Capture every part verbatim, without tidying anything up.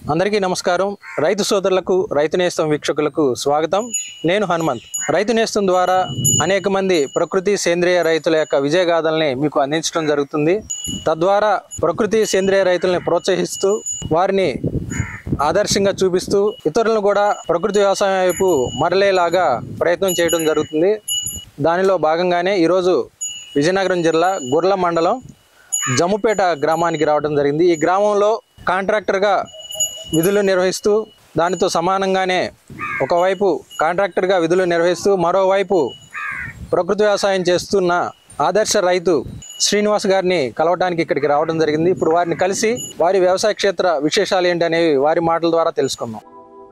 అందరికీ నమస్కారం. రైతు సోదరులకు రైతు నేస్తం వీక్షకులకు స్వాగతం. నేను హనుమంత్. రైతు నేస్తం ద్వారా అనేక మంది ప్రకృతి సేంద్రియ రైతుల యొక్క విజయగాథల్ని మీకు అందించడం జరుగుతుంది. తద్వారా ప్రకృతి సేంద్రియ రైతుల్ని ప్రోత్సహిస్తూ వారిని ఆదర్శంగా చూపిస్తూ ఇతరులను కూడా ప్రకృతి వ్యవసాయం వైపు మరలేలాగా ప్రయత్నం చేయడం జరుగుతుంది. దానిలో భాగంగానే ఈరోజు విజయనగరం జిల్లా గుర్ల మండలం జమ్ముపేట గ్రామానికి రావడం జరిగింది. ఈ గ్రామంలో కాంట్రాక్టర్గా విధులు నిర్వహిస్తూ దానితో సమానంగానే ఒకవైపు కాంట్రాక్టర్గా విధులు నిర్వహిస్తూ మరోవైపు ప్రకృతి వ్యవసాయం చేస్తున్న ఆదర్శ రైతు శ్రీనివాస్ గారిని కలవడానికి ఇక్కడికి రావడం జరిగింది. ఇప్పుడు వారిని కలిసి వారి వ్యవసాయ క్షేత్ర విశేషాలు ఏంటనేవి వారి మాటల ద్వారా తెలుసుకుందాం.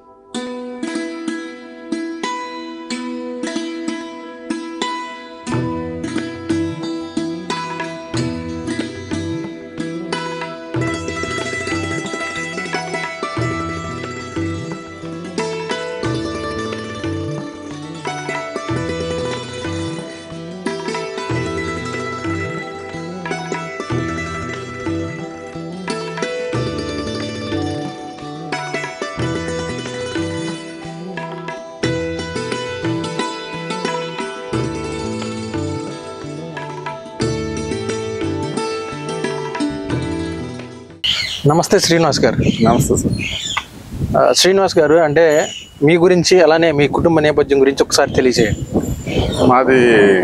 నమస్తే శ్రీనివాస్ గారు. నమస్తే సార్. శ్రీనివాస్ గారు, అంటే మీ గురించి అలానే మీ కుటుంబ నేపథ్యం గురించి ఒకసారి తెలియజేయండి. మాది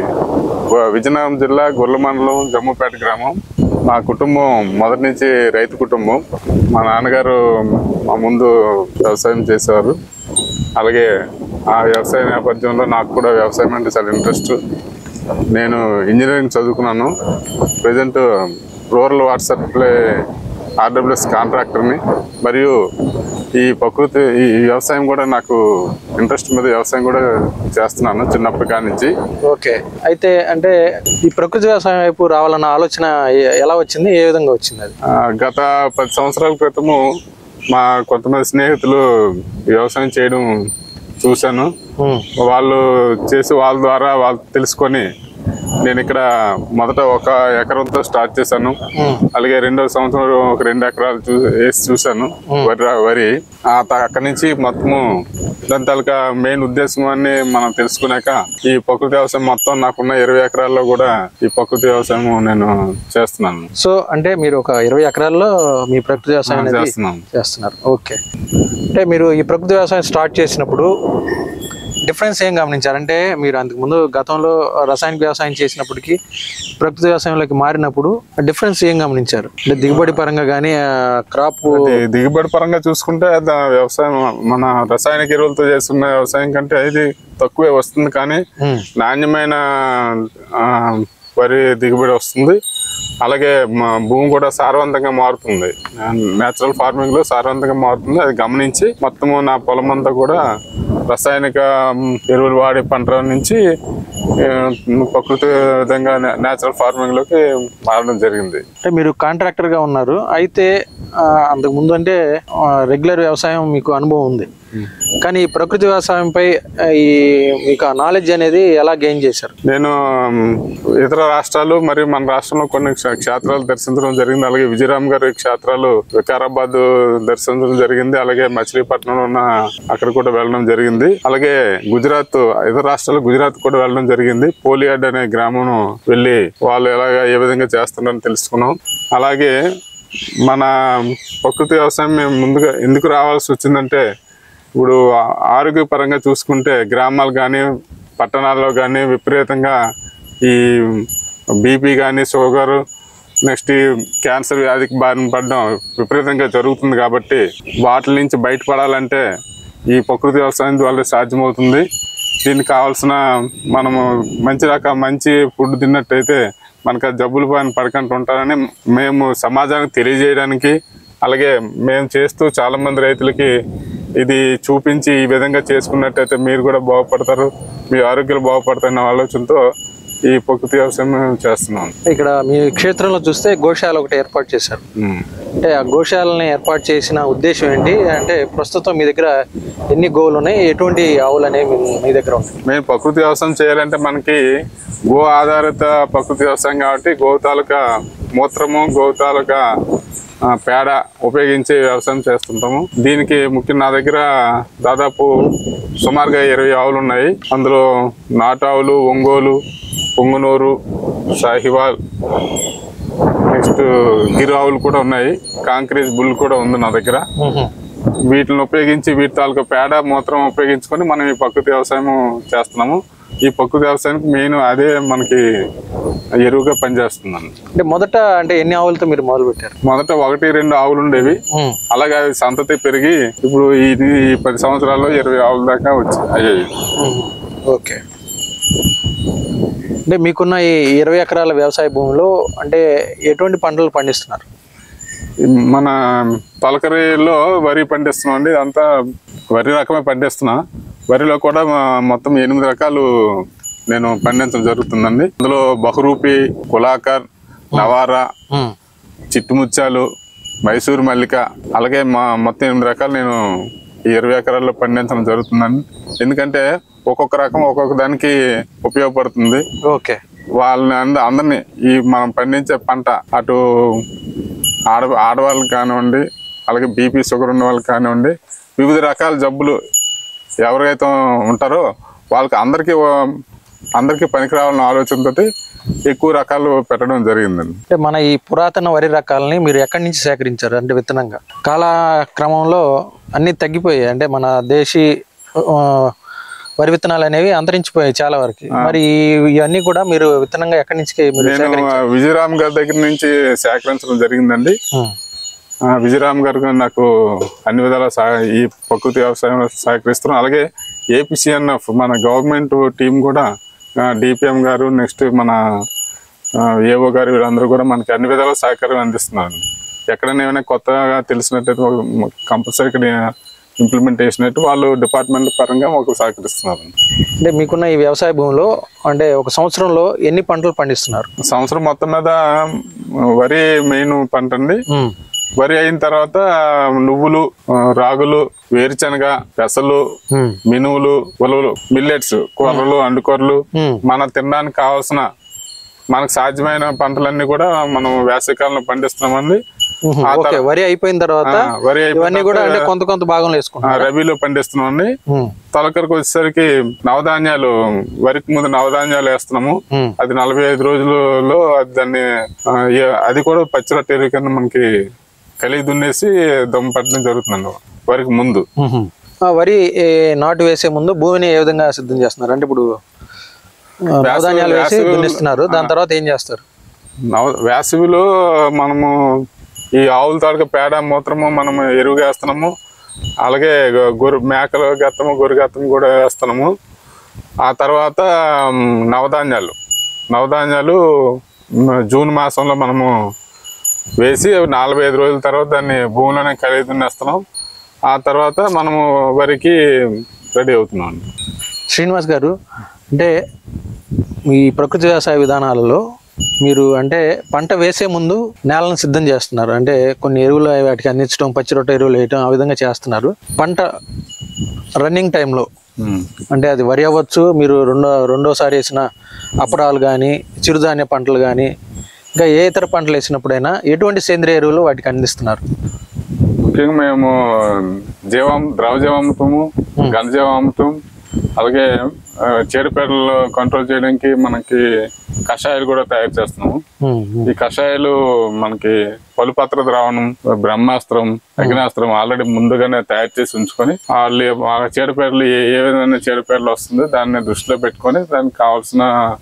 విజయనగరం జిల్లా గుర్ల మండలం జమ్ముపేట గ్రామం. మా కుటుంబం మొదటి నుంచి రైతు కుటుంబం. మా నాన్నగారు మా ముందు వ్యవసాయం చేసేవారు. అలాగే ఆ వ్యవసాయ నేపథ్యంలో నాకు కూడా వ్యవసాయం అంటే చాలా ఇంట్రెస్ట్. నేను ఇంజనీరింగ్ చదువుకున్నాను. Present rural water supply RWS కాంట్రాక్టర్ని. మరియు ఈ ప్రకృతి ఈ వ్యవసాయం కూడా నాకు ఇంట్రెస్ట్ మీద వ్యవసాయం కూడా చేస్తున్నాను చిన్నప్పటి కాడి నుంచి. ఓకే, అయితే అంటే ఈ ప్రకృతి వ్యవసాయం వైపు రావాలన్న ఆలోచన ఎలా వచ్చింది, ఏ విధంగా వచ్చింది? అది గత పది సంవత్సరాల క్రితము మా కొంతమంది స్నేహితులు వ్యవసాయం చేయడం చూశాను. వాళ్ళు చేసి వాళ్ళ ద్వారా వాళ్ళు తెలుసుకొని నేను ఇక్కడ మొదట ఒక ఎకరంతో స్టార్ట్ చేశాను. అలాగే రెండవ సంవత్సరం ఒక రెండు ఎకరాలు చూ వేసి చూశాను వరి వరి అక్కడి నుంచి మొత్తము దాని తాలూకా మెయిన్ ఉద్దేశం అని మనం తెలుసుకున్నాక ఈ ప్రకృతి వ్యవసాయం మొత్తం నాకున్న ఇరవై ఎకరాల్లో కూడా ఈ ప్రకృతి వ్యవసాయం నేను చేస్తున్నాను. సో అంటే మీరు ఒక ఇరవై ఎకరాల్లో మీ ప్రకృతి వ్యవసాయం చేస్తున్నాను చేస్తున్నారు ఓకే, అంటే మీరు ఈ ప్రకృతి వ్యవసాయం స్టార్ట్ చేసినప్పుడు డిఫరెన్స్ ఏం గమనించారంటే, మీరు అంతకుముందు గతంలో రసాయనిక వ్యవసాయం చేసినప్పటికీ ప్రకృతి వ్యవసాయంలోకి మారినప్పుడు డిఫరెన్స్ ఏం గమనించారు? అంటే దిగుబడి పరంగా కానీ క్రాప్ దిగుబడి పరంగా చూసుకుంటే వ్యవసాయం మన రసాయనిక ఎరువులతో చేస్తున్న వ్యవసాయం కంటే ఇది తక్కువే వస్తుంది, కానీ నాణ్యమైన వరి దిగుబడి వస్తుంది. అలాగే భూమి కూడా సారవంతంగా మారుతుంది. నేచురల్ ఫార్మింగ్ లో సారవంతంగా మారుతుంది. అది గమనించి మొత్తము నా పొలం అంతా కూడా రసాయనిక ఎరువులు వాడే పంట నుంచి ప్రకృతి విధంగా నేచురల్ ఫార్మింగ్ లోకి మారడం జరిగింది. అంటే మీరు కాంట్రాక్టర్ గా ఉన్నారు, అయితే అంతకు ముందు అంటే రెగ్యులర్ వ్యవసాయం మీకు అనుభవం ఉంది, కానీ ప్రకృతి వ్యవసాయంపై ఈ మీకు నాలెడ్జ్ అనేది ఎలా గెయిన్ చేశారు? నేను ఇతర రాష్ట్రాలు మరియు మన రాష్ట్రంలో కొన్ని క్షేత్రాలు దర్శించడం జరిగింది. అలాగే విజయరామ్ గారి క్షేత్రాలు వికారాబాద్ దర్శించడం జరిగింది. అలాగే మచిలీపట్నంలో ఉన్న అక్కడ కూడా వెళ్ళడం జరిగింది. అలాగే గుజరాత్ ఇతర రాష్ట్రాలు గుజరాత్ కూడా వెళ్ళడం జరిగింది. పోలియాడ్ అనే గ్రామం వెళ్ళి వాళ్ళు ఎలాగ ఏ విధంగా చేస్తున్నారని తెలుసుకున్నాం. అలాగే మన ప్రకృతి వ్యవసాయం మేము ముందుగా ఎందుకు రావాల్సి వచ్చిందంటే, ఇప్పుడు ఆరోగ్యపరంగా చూసుకుంటే గ్రామాలు కానీ పట్టణాల్లో కానీ విపరీతంగా ఈ బీపీ కానీ షుగర్ నెక్స్ట్ ఈ క్యాన్సర్ వ్యాధికి బారిన పడడం విపరీతంగా జరుగుతుంది. కాబట్టి వాటి నుంచి బయటపడాలంటే ఈ ప్రకృతి వ్యవసాయం ద్వారా సాధ్యమవుతుంది. దీనికి కావాల్సిన మనము మంచి రకం మంచి ఫుడ్ తిన్నట్టయితే మనకు జబ్బులు పైన పడకుండా ఉంటారని మేము సమాజానికి తెలియజేయడానికి, అలాగే మేము చేస్తూ చాలామంది రైతులకి ఇది చూపించి ఈ విధంగా చేసుకున్నట్టయితే మీరు కూడా బాగుపడతారు, మీ ఆరోగ్యాలు బాగుపడతాయన్న ఆలోచనతో ఈ ప్రకృతి వ్యవసాయం చేస్తున్నాం. ఇక్కడ మీ క్షేత్రంలో చూస్తే గోశాల ఒకటి ఏర్పాటు చేశారు. అంటే ఆ గోశాలని ఏర్పాటు చేసిన ఉద్దేశం ఏంటి? అంటే ప్రస్తుతం మీ దగ్గర ఎన్ని గోవులు ఉన్నాయి, ఎటువంటి ఆవులు అనేవి మీ దగ్గర ఉన్నాయి? మేము ప్రకృతి వ్యవసాయం చేయాలంటే మనకి గో ఆధారిత ప్రకృతి వ్యవసాయం కాబట్టి గో తాలూకా మూత్రము, గో తాలూకా పేడ ఉపయోగించి వ్యవసాయం చేస్తుంటాము. దీనికి ముఖ్యం నా దగ్గర దాదాపు సుమారుగా ఇరవై ఆవులు ఉన్నాయి. అందులో నాటు ఆవులు, ఒంగోలు, పొంగునూరు, షాహివాల్, నెక్స్ట్ గిరు ఆవులు కూడా ఉన్నాయి. కాంక్రీజ్ బుల్ కూడా ఉంది నా దగ్గర. వీటిని ఉపయోగించి వీటి తాలూకా పేడ మూత్రం ఉపయోగించుకొని మనం ఈ ప్రకృతి వ్యవసాయం చేస్తున్నాము. ఈ ప్రకృతి వ్యవసాయానికి మెయిన్ అదే మనకి ఎరువుగా పనిచేస్తుందండి. అంటే మొదట అంటే ఎన్ని ఆవులతో మీరు మొదలు పెట్టారు? మొదట ఒకటి రెండు ఆవులు ఉండేవి. అలాగే అవి సంతతి పెరిగి ఇప్పుడు ఇది పది సంవత్సరాల్లో ఇరవై ఆవుల దాకా వచ్చి అయ్యాయి. ఓకే. అంటే మీకున్న ఈ ఇరవై ఎకరాల వ్యవసాయ భూమిలో అంటే ఎటువంటి పంటలు పండిస్తున్నారు? మన తొలకరిలో వరి పండిస్తున్నాం అండి. అంతా వరి రకమే పండిస్తున్నా. వరిలో కూడా మొత్తం ఎనిమిది రకాలు నేను పండించడం జరుగుతుందండి. అందులో బహురూపి, కులాకర్, నవారా, చిట్టుముత్యాలు, మైసూర్ మల్లిక, అలాగే మా మొత్తం ఎనిమిది రకాలు నేను ఈ ఇరవై ఎకరాల్లో పండించడం జరుగుతుందండి. ఎందుకంటే ఒక్కొక్క రకం ఒక్కొక్క దానికి ఉపయోగపడుతుంది. ఓకే. వాళ్ళని అంద అందరినీ ఈ మనం పండించే పంట అటు ఆడ ఆడవాళ్ళకి కానివ్వండి, అలాగే బీపీ షుగర్ ఉన్న వాళ్ళకి కానివ్వండి, వివిధ రకాల జబ్బులు ఎవరైతే ఉంటారో వాళ్ళకి అందరికీ అందరికీ పనికి రావాలన్న ఆలోచనతో ఎక్కువ రకాలు పెట్టడం జరిగిందండి. అంటే మన ఈ పురాతన వరి రకాలని మీరు ఎక్కడి నుంచి సేకరించారు? అంటే విత్తనంగా కాలక్రమంలో అన్నీ తగ్గిపోయాయి. అంటే మన దేశీ వరి విత్తనాలు అనేవి అంతరించిపోయాయి చాలా వరకు. మరి ఇవన్నీ కూడా మీరు విత్తనంగా ఎక్కడి నుంచి? నేను విజయరామ్ గారి దగ్గర నుంచి సేకరించడం జరిగిందండి. విజయరామ్ గారు నాకు అన్ని విధాల ఈ ప్రకృతి వ్యవసాయం సహకరిస్తున్నాం. అలాగే ఏపీసీఎన్ఎఫ్ మన గవర్నమెంట్ టీం కూడా, డిపిఎం గారు, నెక్స్ట్ మన ఏఓ గారు, వీళ్ళందరూ కూడా మనకి అన్ని విధాల సహకారం అందిస్తున్నారు. ఎక్కడైనా ఏమైనా కొత్తగా తెలిసినట్టయితే కంపల్సరీ ఇక్కడ ఇంప్లిమెంట్ చేసినట్టు వాళ్ళు డిపార్ట్మెంట్ పరంగా మాకు సహకరిస్తున్నారు. అంటే మీకున్న ఈ వ్యవసాయ భూమిలో అంటే ఒక సంవత్సరంలో ఎన్ని పంటలు పండిస్తున్నారు? సంవత్సరం మొత్తం మీద వరి మెయిన్ పంట అండి. వరి అయిన తర్వాత నువ్వులు, రాగులు, వేరుశనగ, పెసలు, మినువులు, ఉలవలు, మిల్లెట్స్, కూరలు, అండుకూరలు, మన తినడానికి కావాల్సిన మనకు సాధ్యమైన పంటలన్నీ కూడా మనం వేసవికాలంలో పండిస్తున్నామండి. వరి అయిపోయిన తర్వాత వరి అయిపోయి కూడా అంటే కొంత కొంత భాగంలో వేసుకుంటాం. రబీలో పండిస్తున్నామండి. తొలకరికి వచ్చేసరికి నవధాన్యాలు, వరికి ముందు నవధాన్యాలు వేస్తున్నాము. అది నలభై ఐదు రోజులలో దాన్ని అది కూడా పచ్చిరొట్ట ఎరువు కింద మనకి కలిగి దున్నేసి దమ్ము పట్టడం జరుగుతుందండి వరికి ముందు. వరి నాటు వేసే ముందు భూమిని ఏ విధంగా సిద్ధం చేస్తున్నారు? అంటే ఇప్పుడు నవధాన్యాలు వేసి దున్నిస్తున్నారు, దాని తర్వాత ఏం చేస్తారు? నవ వేసవిలో మనము ఈ ఆవుల తాలూకా పేడ మూత్రము మనం ఎరువుగా వేస్తున్నాము. అలాగే గొర్రె మేకల గత్తము, గొర్రె గత్తము కూడా వేస్తున్నాము. ఆ తర్వాత నవధాన్యాలు నవధాన్యాలు జూన్ మాసంలో మనము వేసి నలభై ఐదు రోజుల తర్వాత దాన్ని భూమిలోనే కలిగి దున్నేస్తున్నాం. ఆ తర్వాత మనము వరికి రెడీ అవుతున్నాం. శ్రీనివాస్ గారు, అంటే ఈ ప్రకృతి వ్యవసాయ విధానాలలో మీరు అంటే పంట వేసే ముందు నేలను సిద్ధం చేస్తున్నారు. అంటే కొన్ని ఎరువులు వాటికి అందించడం, పచ్చిరొట్ట ఎరువులు వేయటం, ఆ విధంగా చేస్తున్నారు. పంట రన్నింగ్ టైంలో అంటే అది వరి అవ్వచ్చు, మీరు రెండో రెండోసారి వేసిన అప్పడాలు కానీ, చిరుధాన్య పంటలు కానీ, ఇంకా ఏ ఇతర పంటలు వేసినప్పుడైనా ఎటువంటి సేంద్రియ ఎరువులు వాటికి అందిస్తున్నారు? ముఖ్యంగా మేము జీవం ద్రవ జీవామృతము, ఘనజీవామృతం, అలాగే చీడపీడలు కంట్రోల్ చేయడానికి మనకి కషాయాలు కూడా తయారు చేస్తున్నాము. ఈ కషాయాలు మనకి పలుపత్ర ద్రావణం, బ్రహ్మాస్త్రం, అగ్నాస్త్రం ఆల్రెడీ ముందుగానే తయారు చేసి ఉంచుకొని వాళ్ళు ఆ చీడపీడలు ఏ ఏ విధమైన చీడపీడలు వస్తుందో దాన్ని దృష్టిలో పెట్టుకొని దానికి కావాల్సిన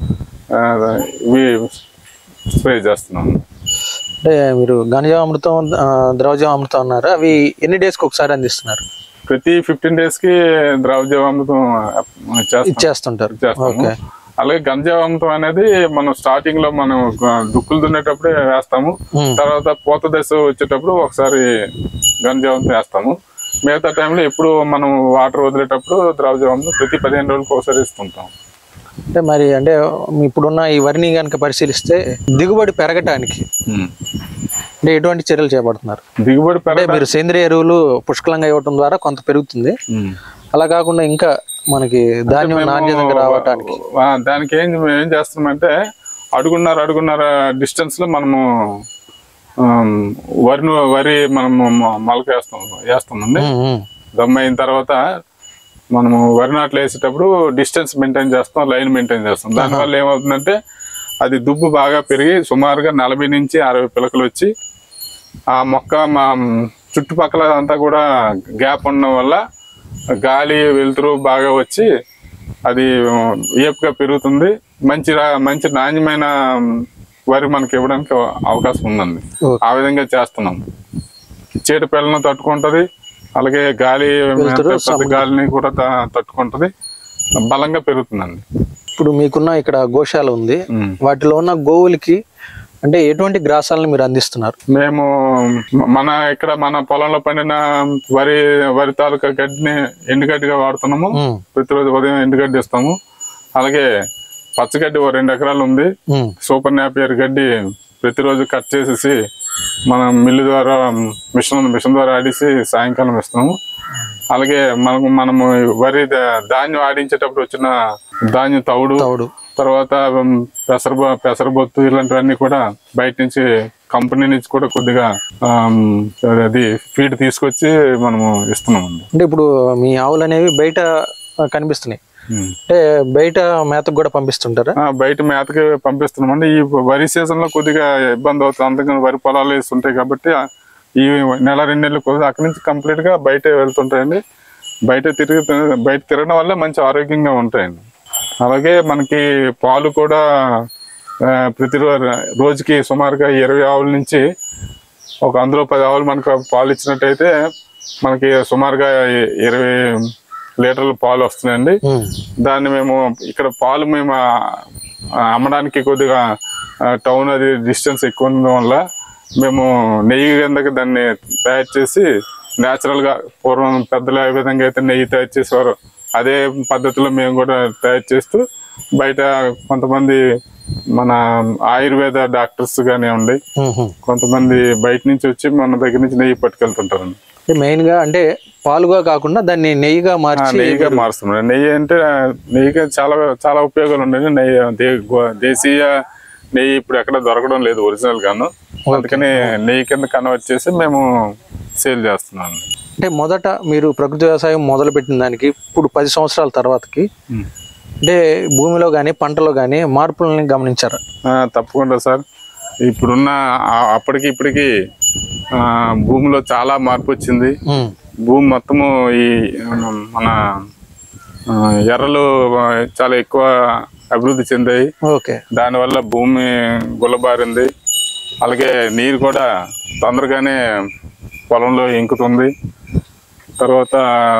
ఇవి స్ప్రే చేస్తున్నాము. అంటే మీరు ఘనజీవామృతం, ద్రవజీవామృతం అన్నారు, అవి ఎన్ని డేస్కి ఒకసారి అందిస్తున్నారు? ప్రతి ఫిఫ్టీన్ డేస్ కి ద్రవజీవామృతం ఇచ్చేస్తుంటారు. అలాగే ఘనజీవామృతం అనేది మనం స్టార్టింగ్ లో మనం దుక్కులు దున్నేటప్పుడే వేస్తాము. తర్వాత పూత దశ వచ్చేటప్పుడు ఒకసారి ఘనజీవామృతం వేస్తాము. మిగతా టైంలో ఎప్పుడు మనం వాటర్ వదిలేటప్పుడు ద్రవజీవామృతం ప్రతి పదిహేను రోజులకు ఒకసారి ఇస్తుంటాం. అంటే మరి అంటే ఇప్పుడున్న ఈ వరిని కనుక పరిశీలిస్తే దిగుబడి పెరగటానికి అంటే ఎటువంటి చర్యలు చేపడుతున్నారు? దిగుబడి పెరగ మీరు సేంద్రియ ఎరువులు పుష్కలంగా ఇవ్వటం ద్వారా కొంత పెరుగుతుంది. అలా కాకుండా ఇంకా మనకి ధాన్యం నాణ్యతగా రావటానికి దానికి ఏం ఏం చేస్తున్నామంటే అడుగున్నర అడుగున్నర డిస్టెన్స్ లో మనము వరిను వరి మనం మొలక వేస్తాం వేస్తామండి. దమ్ అయిన తర్వాత మనము వరి నాట్లు వేసేటప్పుడు డిస్టెన్స్ మెయింటైన్ చేస్తాం, లైన్ మెయింటైన్ చేస్తాం. దానివల్ల ఏమవుతుందంటే అది దుబ్బు బాగా పెరిగి సుమారుగా నలభై నుంచి అరవై పిలకలు వచ్చి ఆ మొక్క మా చుట్టుపక్కల అంతా కూడా గ్యాప్ ఉండడం వల్ల గాలి వెలుతురు బాగా వచ్చి అది ఏపుగా పెరుగుతుంది. మంచి మంచి నాణ్యమైన వరి మనకి ఇవ్వడానికి అవకాశం ఉందండి. ఆ విధంగా చేస్తున్నాం. చీడపీడలను తట్టుకుంటది, అలాగే గాలి పెద్ద గాలిని కూడా తట్టుకుంటది, బలంగా పెరుగుతుందండి. ఇప్పుడు మీకున్న ఇక్కడ గోశాల ఉంది, వాటిలో ఉన్న గోవులకి అంటే ఎటువంటి గ్రాసాలను మీరు అందిస్తున్నారు? మేము మన ఇక్కడ మన పొలంలో పండిన వరి వరి తాలూకా గడ్డిని ఎండుగడ్డిగా వాడుతున్నాము. ప్రతిరోజు ఉదయం ఎండుగడ్డి ఇస్తాము. అలాగే పచ్చగడ్డి ఓ రెండు ఎకరాలు ఉంది. సూపర్ నాపియర్ గడ్డి ప్రతిరోజు కట్ చేసేసి మనం మిల్లు ద్వారా మిషన్ మిషన్ ద్వారా ఆడిసి సాయంకాలం ఇస్తాము. అలాగే మనకు మనము వరి ధాన్యం ఆడించేటప్పుడు వచ్చిన ధాన్యం తౌడు తౌడు తర్వాత పెసర పెసరబొత్తు ఇలాంటివన్నీ కూడా బయట నుంచి కంపెనీ నుంచి కూడా కొద్దిగా అది ఫీడ్ తీసుకొచ్చి మనము ఇస్తున్నాం. అంటే ఇప్పుడు మీ ఆవులు అనేవి బయట కనిపిస్తున్నాయి, అంటే బయట మేతకు కూడా పంపిస్తుంటారా? బయట మేతకి పంపిస్తున్నామండి. ఈ వరి సీజన్ లో కొద్దిగా ఇబ్బంది అవుతుంది, అందుకని వరి పొలాలు వేస్తుంటాయి కాబట్టి ఈ నెల రెండు నెలలు కొద్దిగా అక్కడి నుంచి కంప్లీట్ గా బయట వెళ్తుంటాయండి. బయట తిరిగి బయట తిరగడం వల్ల మంచి ఆరోగ్యంగా ఉంటాయండి. అలాగే మనకి పాలు కూడా ప్రతిరోజు రోజుకి సుమారుగా ఇరవై ఆవుల నుంచి ఒక అందులో పది ఆవులు మనకు పాలు ఇచ్చినట్టయితే మనకి సుమారుగా ఇరవై లీటర్ల పాలు వస్తున్నాయండి. దాన్ని మేము ఇక్కడ పాలు మేము అమ్మడానికి కొద్దిగా టౌన్ అది డిస్టెన్స్ ఎక్కువ ఉండడం వల్ల మేము నెయ్యి కిందకి దాన్ని తయారు చేసి న్యాచురల్ గా పూర్వం పెద్దలు ఏ విధంగా అయితే నెయ్యి తయారు చేసేవారు అదే పద్ధతిలో మేము కూడా తయారు చేస్తూ బయట కొంతమంది మన ఆయుర్వేద డాక్టర్స్ గానే ఉండి కొంతమంది బయట నుంచి వచ్చి మన దగ్గర నుంచి నెయ్యి పట్టుకెళ్తుంటారండి. మెయిన్ గా అంటే పాలుగా కాకుండా దాన్ని నెయ్యిగా మార్చి నెయ్యిగా మారుస్తున్నాం. నెయ్యి అంటే నెయ్యిగా చాలా చాలా ఉపయోగాలు ఉన్నాయి. నెయ్యి దేశీయ నెయ్యి ఇప్పుడు ఎక్కడ దొరకడం లేదు ఒరిజినల్ గాను, అందుకని నెయ్యి కింద కన్వర్ట్ చేసి మేము సేల్ చేస్తున్నాం. అంటే మొదట మీరు ప్రకృతి వ్యవసాయం మొదలు పెట్టిన దానికి ఇప్పుడు పది సంవత్సరాల తర్వాతకి అంటే భూమిలో కానీ పంటలో కానీ మార్పులని గమనించారా? తప్పకుండా సార్. ఇప్పుడున్న అప్పటికి ఇప్పటికి భూమిలో చాలా మార్పు వచ్చింది. భూమి మొత్తము ఈ మన ఎర్రలు చాలా ఎక్కువ అభివృద్ధి చెందాయి. ఓకే. దానివల్ల భూమి గుల్లబారింది. అలాగే నీరు కూడా తొందరగానే పొలంలో ఇంకుతుంది. తర్వాత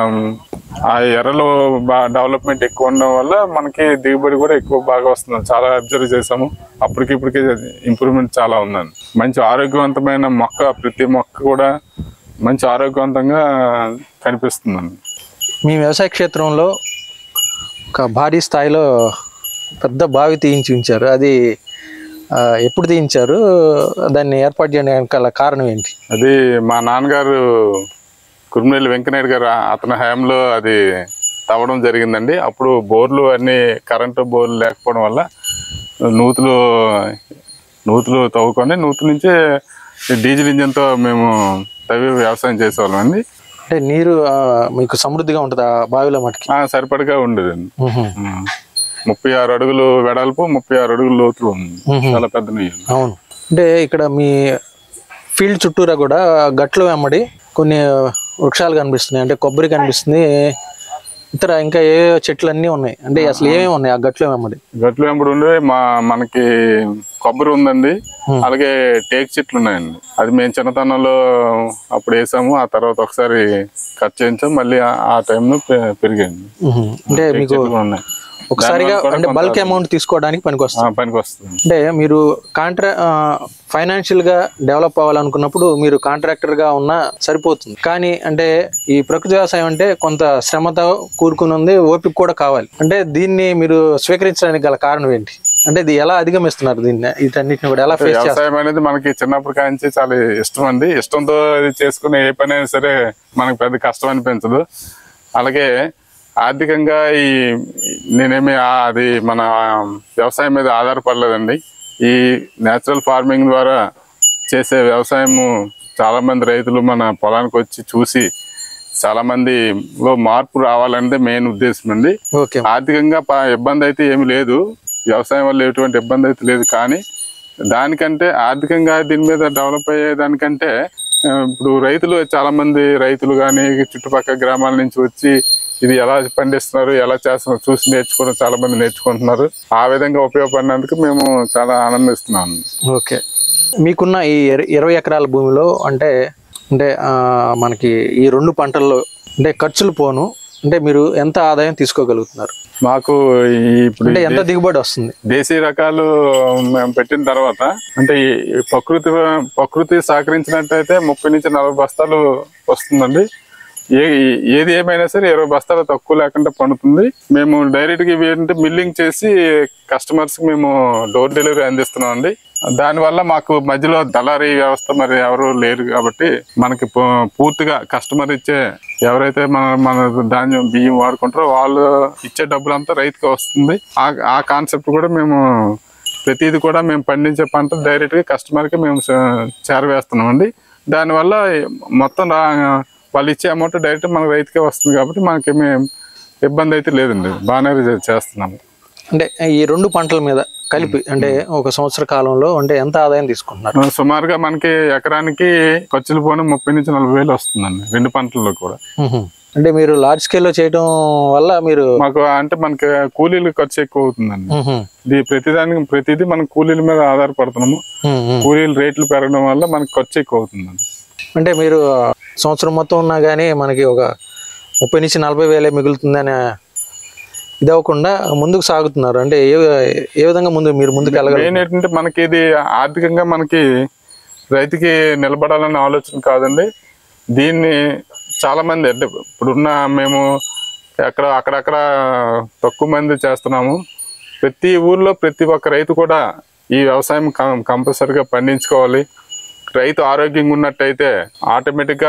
ఆ ఎర్రలో బాగా డెవలప్మెంట్ ఎక్కువ ఉండడం వల్ల మనకి దిగుబడి కూడా ఎక్కువ బాగా వస్తుంది. చాలా అబ్జర్వ్ చేసాము. అప్పటికి ఇప్పటికి ఇంప్రూవ్మెంట్ చాలా ఉందండి. మంచి ఆరోగ్యవంతమైన మొక్క, ప్రతి మొక్క కూడా మంచి ఆరోగ్యవంతంగా కనిపిస్తుందండి. మీ వ్యవసాయ క్షేత్రంలో ఒక భారీ స్థాయిలో పెద్ద బావి తీయించి ఉంచారు, అది ఎప్పుడు తీయించారు? దాన్ని ఏర్పాటు చేయడానికి గల కారణం ఏంటి? అది మా నాన్నగారు కుర్మినేని వెంకనాయుడు గారు అతని హయాంలో అది తవ్వడం జరిగిందండి. అప్పుడు బోర్లు అన్ని కరెంటు బోర్లు లేకపోవడం వల్ల నూతులు నూతులు తవ్వుకొని నూతుల నుంచే డీజిల్ ఇంజన్తో మేము తవ్వి వ్యవసాయం చేసేవాళ్ళం అండి. అంటే నీరు మీకు సమృద్ధిగా ఉంటుంది ఆ బావిలో మటుకి? సరిపడగా ఉండేదండి. ముప్పై ఆరు అడుగులు వెడల్పు, ముప్పై ఆరు అడుగులు లోతులు ఉంది. చాలా పెద్ద నీరు. అవును. అంటే ఇక్కడ మీ ఫీల్డ్ చుట్టూరా కూడా గట్లు వెంబడి కొన్ని వృక్షాలు కనిపిస్తున్నాయి, అంటే కొబ్బరి కనిపిస్తుంది, ఇతర ఇంకా ఏ చెట్లు అన్నీ ఉన్నాయి. అంటే అసలు ఏమేమి ఉన్నాయి ఆ గట్లు వెంబడి? గట్లు వెంబడి ఉండే మా మనకి కొబ్బరి ఉందండి, అలాగే టేక్ చెట్లు ఉన్నాయండి. అది మేము చిన్నతనంలో అప్పుడు వేసాము. ఆ తర్వాత ఒకసారి కట్ చేయించాం, మళ్ళీ ఆ టైంలో పెరిగాయండి. అంటే మీకు ఉన్నాయి ఒకసారిగా అంటే బల్క్ అమౌంట్ తీసుకోవడానికి పనికి వస్తుంది పనికి వస్తుంది అంటే మీరు కాంట్రా ఫైనాన్షియల్ గా డెవలప్ అవ్వాలనుకున్నప్పుడు మీరు కాంట్రాక్టర్ గా ఉన్నా సరిపోతుంది. కానీ అంటే ఈ ప్రకృతి వ్యవసాయం అంటే కొంత శ్రమతో కూరుకుని ఉంది, ఓపిక కూడా కావాలి. అంటే దీన్ని మీరు స్వీకరించడానికి గల కారణం ఏంటి? అంటే ఇది ఎలా అధిగమిస్తున్నారు? దీన్ని వీటన్నిటిని కూడా ఎలా ఫేస్ చేస్తారు? వ్యవసాయం అనేది మనకి చిన్నప్పటి నుంచి చాలా ఇష్టం అండి. ఇష్టంతో చేసుకునే ఏ పని అయినా సరే మనకి పెద్ద కష్టం అనిపించదు. అలాగే ఆర్థికంగా ఈ నేనేమి అది మన వ్యవసాయం మీద ఆధారపడలేదండి. ఈ న్యాచురల్ ఫార్మింగ్ ద్వారా చేసే వ్యవసాయము చాలా మంది రైతులు మన పొలానికి వచ్చి చూసి చాలా మందిలో మార్పు రావాలనేది మెయిన్ ఉద్దేశం అండి. ఓకే. ఆర్థికంగా ఇబ్బంది అయితే ఏమి లేదు, వ్యవసాయం వల్ల ఎటువంటి ఇబ్బంది అయితే లేదు. కానీ దానికంటే ఆర్థికంగా దీని మీద డెవలప్ అయ్యే దానికంటే ఇప్పుడు రైతులు చాలా మంది రైతులు కానీ చుట్టుపక్కల గ్రామాల నుంచి వచ్చి ఇది ఎలా పండిస్తున్నారు, ఎలా చేస్తున్నారు చూసి నేర్చుకోవడం చాలా మంది నేర్చుకుంటున్నారు. ఆ విధంగా ఉపయోగపడినందుకు మేము చాలా ఆనందిస్తున్నాం. ఓకే. మీకున్న ఈ ఇరవై ఎకరాల భూమిలో అంటే అంటే మనకి ఈ రెండు పంటల్లో అంటే ఖర్చులు పోను అంటే మీరు ఎంత ఆదాయం తీసుకోగలుగుతున్నారు? మాకు ఇప్పుడు అంటే ఎంత దిగుబడి వస్తుంది? దేశీయ రకాలు మేము పెట్టిన తర్వాత అంటే ఈ ప్రకృతి ప్రకృతి సహకరించినట్టయితే ముప్పై నుంచి నలభై బస్తాలు వస్తుందండి. ఏ ఏది ఏమైనా సరే ఇరవై బస్తాలు తక్కువ లేకుండా పండుతుంది. మేము డైరెక్ట్గా ఇవి ఏంటంటే మిల్లింగ్ చేసి కస్టమర్స్కి మేము డోర్ డెలివరీ అందిస్తున్నాం అండి. దానివల్ల మాకు మధ్యలో దళారీ వ్యవస్థ మరి ఎవరు లేరు కాబట్టి మనకి పూర్తిగా కస్టమర్ ఇచ్చే ఎవరైతే మన మన ధాన్యం బియ్యం వాడుకుంటారో వాళ్ళు ఇచ్చే డబ్బులంతా రైతుకి వస్తుంది. ఆ ఆ కాన్సెప్ట్ కూడా మేము ప్రతిది కూడా మేము పండించే పంట డైరెక్ట్గా కస్టమర్కి మేము చేరవేస్తున్నాం అండి. దానివల్ల మొత్తం వాళ్ళు ఇచ్చే అమౌంట్ డైరెక్ట్ మన రైతుకే వస్తుంది కాబట్టి మనకేమీ ఇబ్బంది అయితే లేదండి, బాగానే చేస్తున్నాము. అంటే ఈ రెండు పంటల మీద కలిపి అంటే ఒక సంవత్సర కాలంలో అంటే ఎంత ఆదాయం తీసుకుంటున్నారు? సుమారుగా మనకి ఎకరానికి ఖర్చులు పోను ముప్పై నుంచి నలభై వేలు వస్తుందండి రెండు పంటల్లో కూడా. అంటే మీరు లార్జ్ స్కేల్లో చేయడం వల్ల మీరు మాకు అంటే మనకి కూలీలు ఖర్చు ఎక్కువ అవుతుందండి. ఇది ప్రతిదానికి ప్రతిదీ మనం కూలీల మీద ఆధారపడుతున్నాము. కూలీలు రేట్లు పెరగడం వల్ల మనకి ఖర్చు ఎక్కువ అవుతుందండి. అంటే మీరు సంవత్సరం మొత్తం ఉన్నా కానీ మనకి ఒక ముప్పై నుంచి నలభై వేలే మిగులుతుందని ఇది అవ్వకుండా ముందుకు సాగుతున్నారు. అంటే ఏ ఏ విధంగా ముందు మీరు ముందుకు వెళ్ళగలరు? ఏంటంటే మనకి ఇది ఆర్థికంగా మనకి రైతుకి నిలబడాలనే ఆలోచన కాదండి. దీన్ని చాలా మంది అంటే ఇప్పుడున్న మేము ఎక్కడ అక్కడక్కడ తక్కువ మంది చేస్తున్నాము. ప్రతి ఊర్లో ప్రతి ఒక్క రైతు కూడా ఈ వ్యవసాయం కంపల్సరిగా పండించుకోవాలి. రైతు ఆరోగ్యంగా ఉన్నట్టయితే ఆటోమేటిక్గా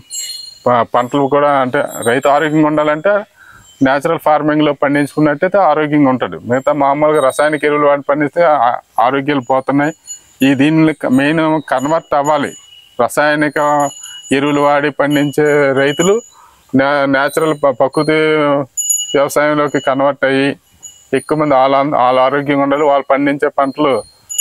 పంటలు కూడా అంటే రైతు ఆరోగ్యంగా ఉండాలంటే న్యాచురల్ ఫార్మింగ్లో పండించుకున్నట్టయితే ఆరోగ్యంగా ఉంటాడు. మిగతా మామూలుగా రసాయనిక ఎరువులు వాడి పండిస్తే ఆరోగ్యాలు పోతున్నాయి. ఈ దీన్ని మెయిన్ కన్వర్ట్ అవ్వాలి. రసాయనిక ఎరువులు వాడి పండించే రైతులు న్యాచురల్ ప్రకృతి వ్యవసాయంలోకి కన్వర్ట్ అయ్యి ఎక్కువ మంది వాళ్ళ వాళ్ళ ఆరోగ్యంగా ఉండాలి. వాళ్ళు పండించే పంటలు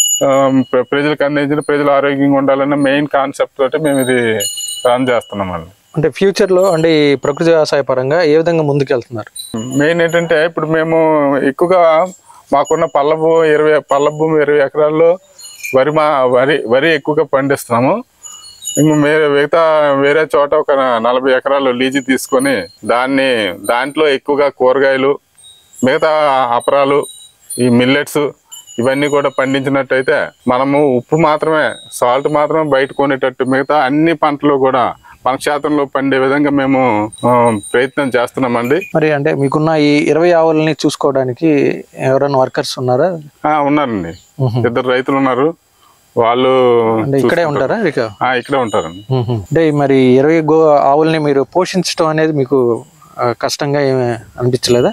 ప్రజలకు అందించిన ప్రజలు ఆరోగ్యంగా ఉండాలన్న మెయిన్ కాన్సెప్ట్ తోటి మేము ఇది రన్ చేస్తున్నాం అండి. అంటే ఫ్యూచర్లో అంటే ఈ ప్రకృతి వ్యవసాయ పరంగా ఏ విధంగా ముందుకు వెళ్తున్నారు? మెయిన్ ఏంటంటే ఇప్పుడు మేము ఎక్కువగా మాకున్న పల్ల భూమి ఇరవై పల్ల భూమి ఇరవై ఎకరాల్లో వరి మా వరి వరి ఎక్కువగా పండిస్తున్నాము. ఇంక మిగతా వేరే చోట ఒక నలభై ఎకరాలు లీజు తీసుకొని దాన్ని దాంట్లో ఎక్కువగా కూరగాయలు మిగతా అపరాలు ఈ మిల్లెట్స్ ఇవన్నీ కూడా పండించినట్టయితే మనము ఉప్పు మాత్రమే సాల్ట్ మాత్రమే బయట కొనేటట్టు మిగతా అన్ని పంటలు కూడా మన క్షేత్రంలో పండే విధంగా మేము ప్రయత్నం చేస్తున్నామండి. మరి అంటే మీకున్న ఈ ఇరవై ఆవులని చూసుకోవడానికి ఎవరైనా వర్కర్స్ ఉన్నారా? ఉన్నారండి, ఇద్దరు రైతులు ఉన్నారు. వాళ్ళు ఇక్కడే ఉంటారా? ఇక్కడే ఉంటారండి. అంటే మరి ఇరవై గో ఆవుల్ని మీరు పోషించడం అనేది మీకు కష్టంగా ఏమి అనిపించలేదా?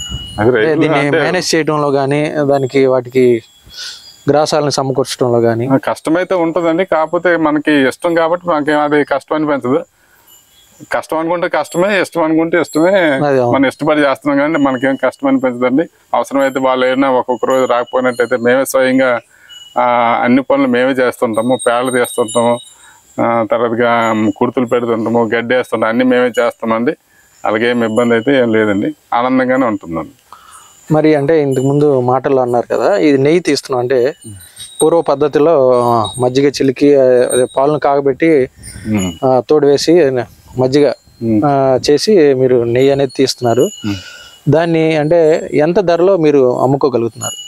దీన్ని మేనేజ్ చేయడంలో కానీ దానికి వాటికి గ్రాసాలను సమకూర్చడంలో కానీ కష్టమైతే ఉంటుందండి. కాకపోతే మనకి ఇష్టం కాబట్టి మనకేం అది కష్టం అనిపించదు. కష్టం అనుకుంటే కష్టమే, ఇష్టం అనుకుంటే ఇష్టమే. మనం ఇష్టపడి చేస్తున్నాం కానీ మనకేం కష్టం అనిపించదండి. అవసరమైతే వాళ్ళు ఏదైనా ఒక్కొక్క రోజు రాకపోయినట్టయితే మేమే స్వయంగా అన్ని పనులు మేమే చేస్తుంటాము. పేడలు తీస్తుంటాము, తర్వాతగా కుర్తులు పెడుతుంటాము, గడ్డి వేస్తుంటాము, అన్ని మేమే చేస్తామండి. అలాగే ఏమి ఇబ్బంది అయితే ఏం లేదండి, ఆనందంగానే ఉంటుందండి. మరి అంటే ఇంతకు ముందు మాటల్లో అన్నారు కదా, ఇది నెయ్యి తీస్తున్నాం అంటే పూర్వ పద్ధతిలో మజ్జిగ చిలికి పాలను కాగబెట్టి తోడు వేసి మజ్జిగ చేసి మీరు నెయ్యి అనేది తీస్తున్నారు. దాన్ని అంటే ఎంత ధరలో మీరు అమ్ముకోగలుగుతున్నారు?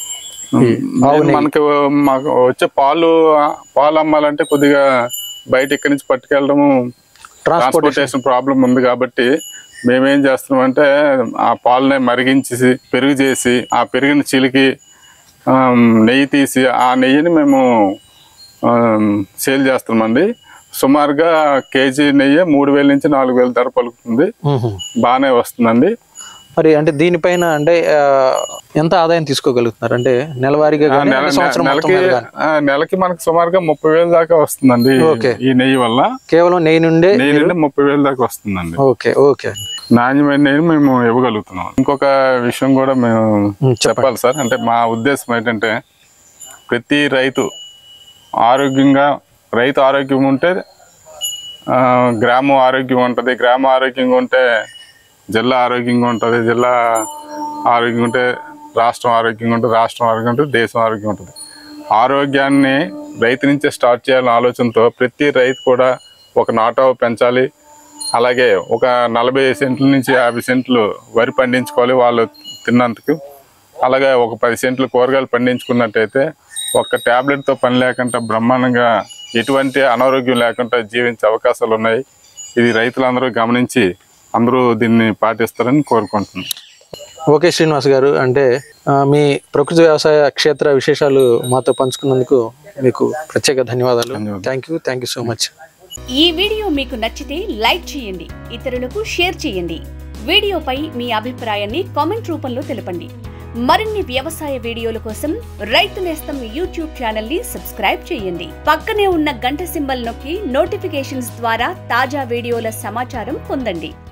మనకి మాకు వచ్చే పాలు పాలు అమ్మాలంటే కొద్దిగా బయట ఇక్కడి నుంచి పట్టుకెళ్ళడము ట్రాన్స్పోర్టేషన్ ప్రాబ్లం ఉంది కాబట్టి మేమేం చేస్తున్నామంటే ఆ పాలనే మరిగించి పెరుగు చేసి ఆ పెరుగుని చిలికి నెయ్యి తీసి ఆ నెయ్యిని మేము సేల్ చేస్తున్నామండి. సుమారుగా కేజీ నెయ్యి మూడు వేల నుంచి నాలుగు వేల ధర పలుకుతుంది, బాగానే వస్తుందండి. మరి అంటే దీనిపైన అంటే ఆ, ఎంత ఆదాయం తీసుకోగలుగుతున్నారు అంటే నెలవారీగా ఆ, గానీ, నెల- అంటే సంవత్సరం మొత్తం నెలకి మీద గానీ? ఆ, నెలకి మనకు సుమారుగా ముప్పై వేలు దాకా వస్తుందండి ఓకే. ఈ నెయ్యి వల్ల. కేవలం నెయ్యి నుండే నెయ్యి నుండి ముప్పై వేలు దాకా వస్తుందండి. ఓకే ఓకే నాణ్యమైన నెయ్యి మేము ఇవ్వగలుగుతున్నాం. ఇంకొక విషయం కూడా మేము ఉమ్, చెప్పండి. చెప్పాలి సార్. అంటే మా ఉద్దేశం ఏంటంటే ప్రతి రైతు ఆరోగ్యంగా, రైతు ఆరోగ్యం ఉంటే ఆ, గ్రామం ఆరోగ్యం ఉంటుంది, గ్రామం ఆరోగ్యంగా ఉంటే జిల్లా ఆరోగ్యంగా ఉంటుంది, జిల్లా ఆరోగ్యం ఉంటే రాష్ట్రం ఆరోగ్యంగా ఉంటుంది, రాష్ట్రం ఆరోగ్యం ఉంటుంది, దేశం ఆరోగ్యం ఉంటుంది. ఆరోగ్యాన్ని రైతు నుంచే స్టార్ట్ చేయాలనే ఆలోచనతో ప్రతి రైతు కూడా ఒక నాటావు పెంచాలి. అలాగే ఒక నలభై సెంట్ల నుంచి యాభై సెంట్లు వరి పండించుకోవాలి వాళ్ళు తిన్నందుకు. అలాగే ఒక పది సెంట్లు కూరగాయలు పండించుకున్నట్టయితే ఒక్క ట్యాబ్లెట్తో పని లేకుండా బ్రహ్మాండంగా ఎటువంటి అనారోగ్యం లేకుండా జీవించే అవకాశాలు ఉన్నాయి. ఇది రైతులందరూ గమనించి అందరూ దీన్ని పాటిస్తారని కోరుకుంటున్నాను. ఓకే శ్రీనివాస్ గారు, అంటే ఆ, మీ ప్రకృతి వ్యవసాయ క్షేత్ర విశేషాలు మాతో పంచుకున్నందుకు మీకు ప్రత్యేక ధన్యవాదాలు. ధన్యవాదాలు. Thank you thank you so much. ఈ వీడియో మీకు నచ్చితే లైక్ చేయండి, ఇతరులకు షేర్ చేయండి. వీడియోపై మీ అభిప్రాయాన్ని కామెంట్ రూపంలో తెలపండి. మరిన్ని వ్యవసాయ వీడియోల కోసం రైతు నేస్తం యూట్యూబ్ ఛానల్ ని సబ్స్క్రైబ్ చేయండి. పక్కనే ఉన్న గంట సింబల్ నొక్కి నోటిఫికేషన్స్ ద్వారా తాజా వీడియోల సమాచారం పొందండి.